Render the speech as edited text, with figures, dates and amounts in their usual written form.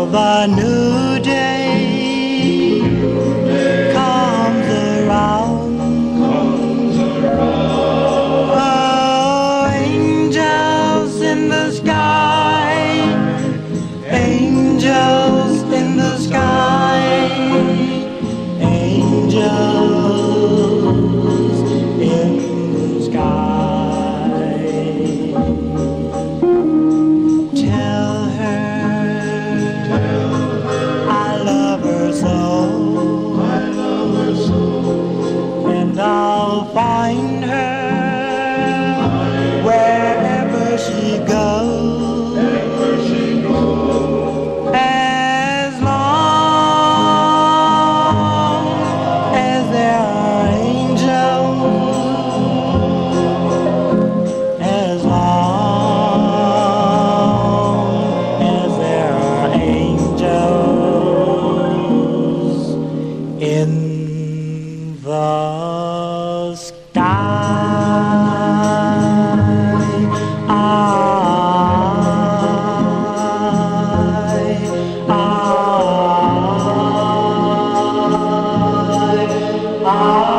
of a new day comes around. Oh, angels in the sky, angels in the sky, angels in the sky. Tell her I love her so, and I'll find her wherever she goes, as long as there are angels, as long as there are angels in the sky. I